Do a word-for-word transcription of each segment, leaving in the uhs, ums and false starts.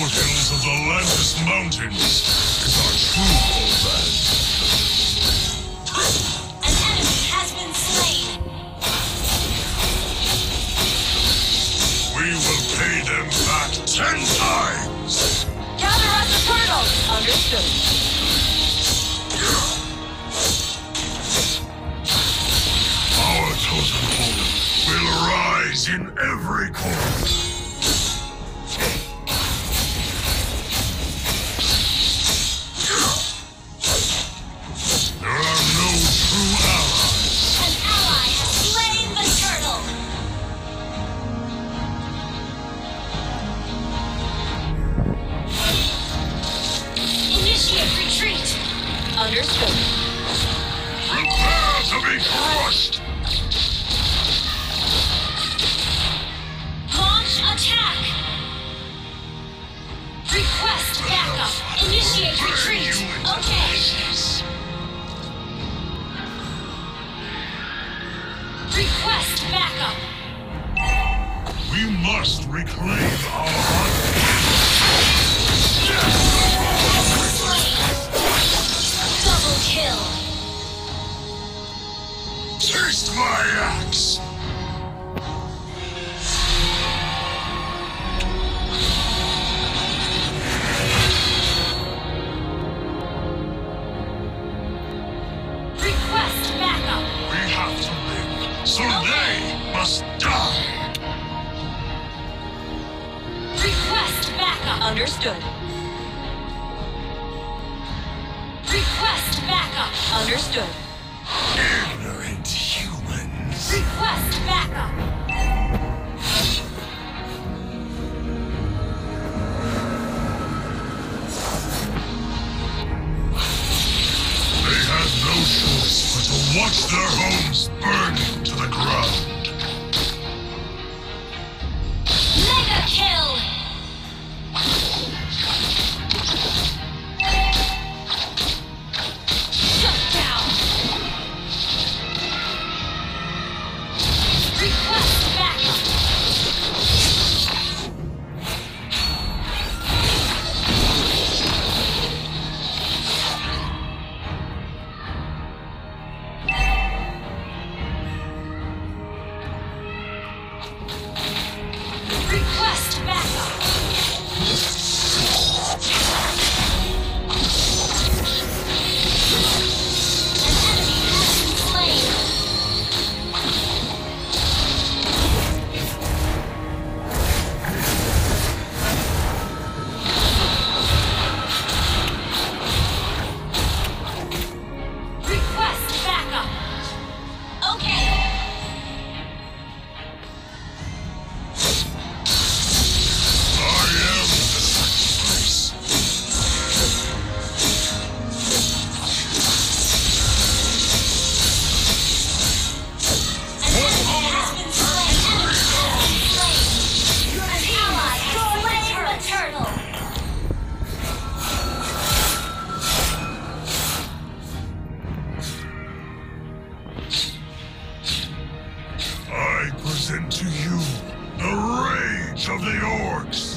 foothills of the Landis Mountains is our true homeland. An enemy has been slain. We will pay them back ten times! Gather us the turtle! Understood. Our totem pole will rise in every corner. There are no true allies. An ally has slain the turtle. Initiate retreat. Understood. Prepare to be crushed! Launch attack. Request backup. Initiate retreat. Okay. Request backup. We must reclaim our honor. Double kill. Taste my axe! Request backup. We have to live, so they must die! Request backup. Understood. Request backup. Understood. Ignorant humans. Request backup. They had no choice but to watch their homes burning to the ground. Mega kill. Shut down. Request backup. Request backup. An enemy has been slain. Request backup. Okay. I am the sacrifice. An enemy has been slain. An ally has slain the turtle. I present to you the rage of the orcs.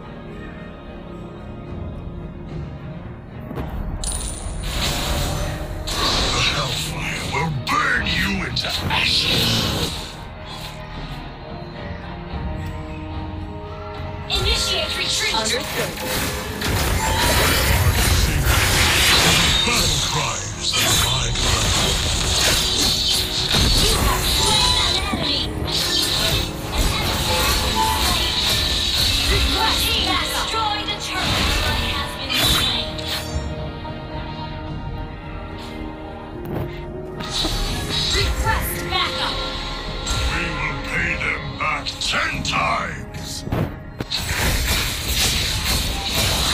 The hellfire will burn you into ashes. Initiate retreat. Understood. Battle cries of my blood. You have slain an enemy. An enemy has been slain. Request backup. Destroy the turtle. Ally has been slain. Request backup. We will pay them back ten times.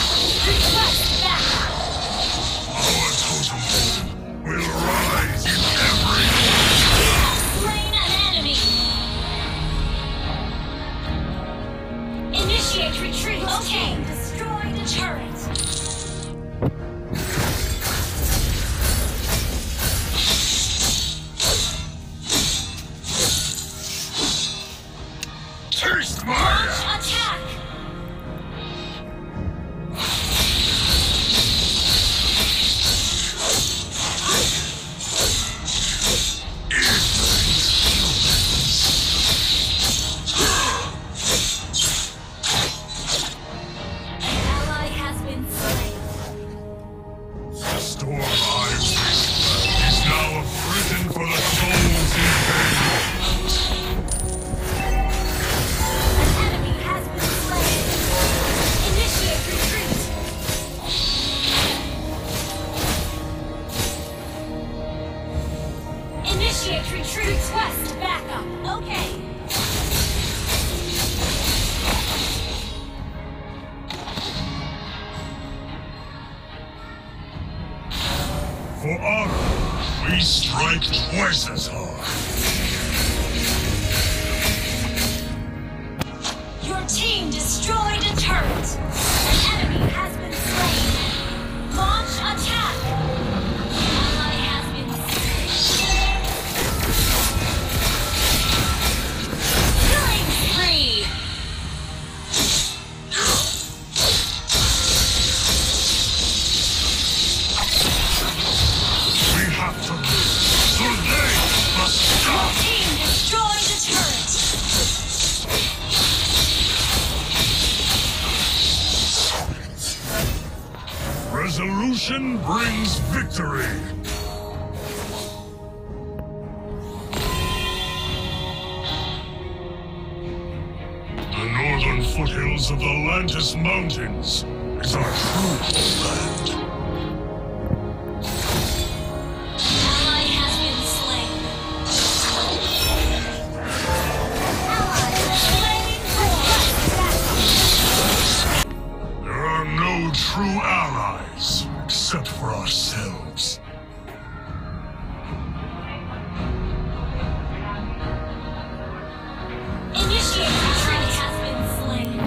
We strike twice as hard. Your team destroyed a turret. An enemy has been slain. Launch attack. Ally has been slain. Killing spree. We have to live, so they must Your die. team destroyed a turret. Resolution brings victory. The northern foothills of the Lantis Mountains is our true land. Ally has been slain. Ally has slain for There are no true allies except for ourselves. Initiate retreat has been slain.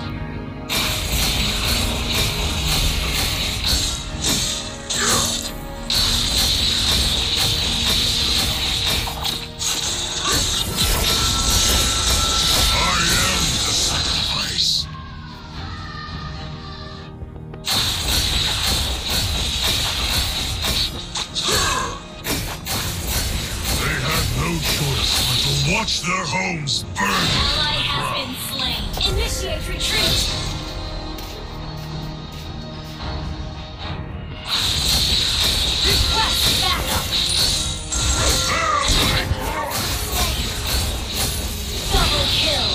I am the sacrifice. They had no choice but to watch their homes burn Ally to the has ground. been slain. Initiate retreat. Request backup. Prepare my glory. Double kill.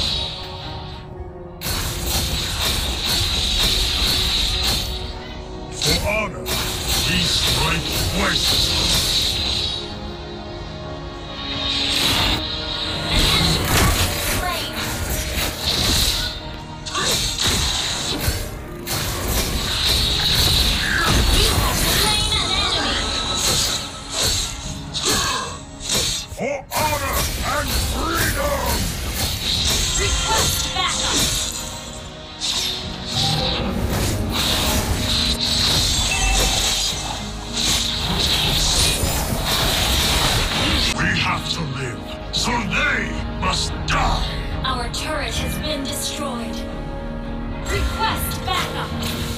For honor, we strike twice as hard. Slain. You have slain an enemy. For honor and freedom! Request backup. We have to live, so they must die! Our turret has been destroyed. Request backup.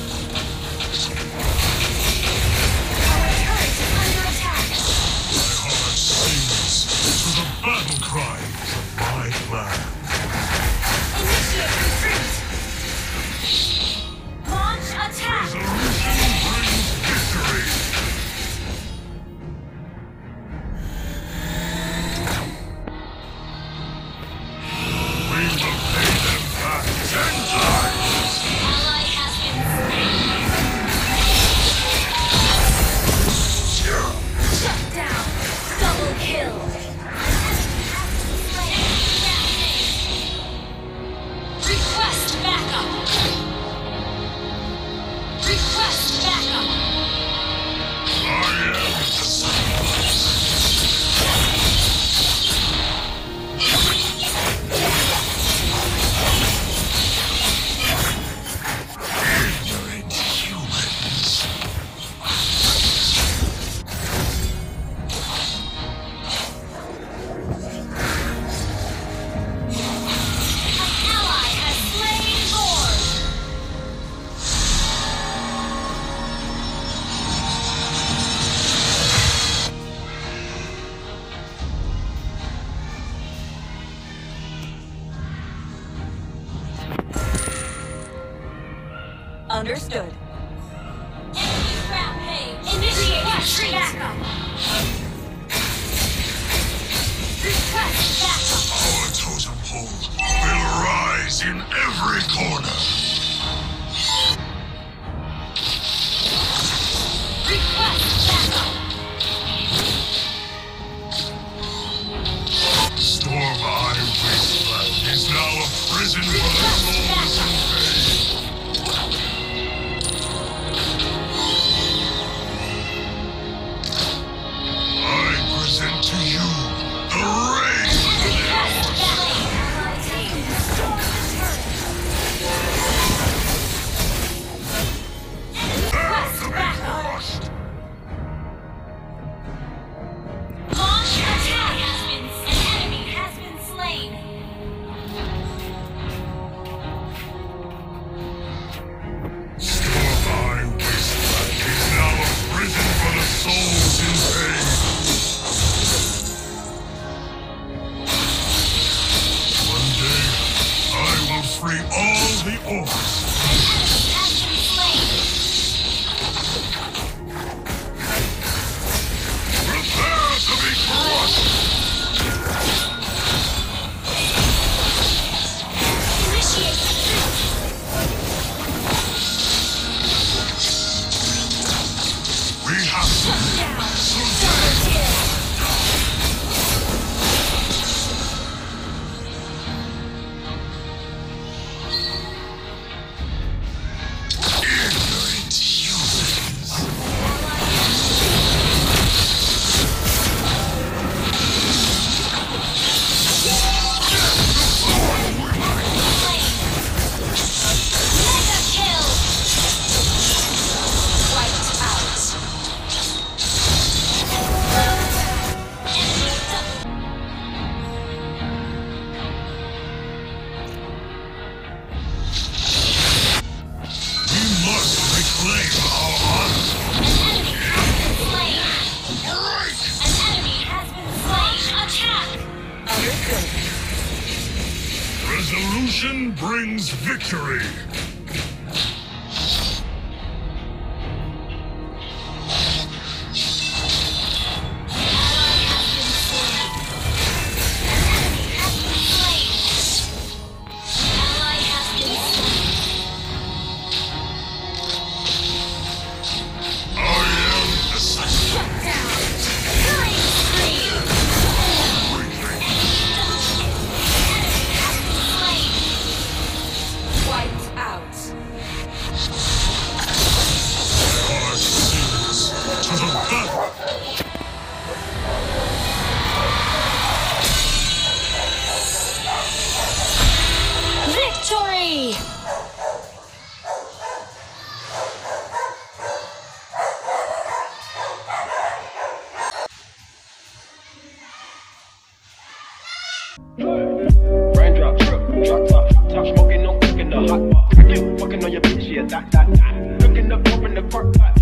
Our turret is under attack. My heart sings to the battle cry of my land. Initiate retreat. Launch attack. Resolution brings victory! We will pay them back ten times! Ally has been slain. Shut down. Double kill. Request backup. Request backup. I am the sacrifice. Ignorant humans. An ally has slain Lord. Understood. Enemy rampage. Initiate retreat. Backup. Request backup. Our totem pole will rise in every corner. Request backup. Storm-Eye Wasteland is now a prison for the soulless and vain. I Resolution brings victory. Victory! Raindrop, drip, drop top, top smoking, no cooking the hot pot. Fucking on your bitch, yeah, that, that, that. Looking up, open the park pot.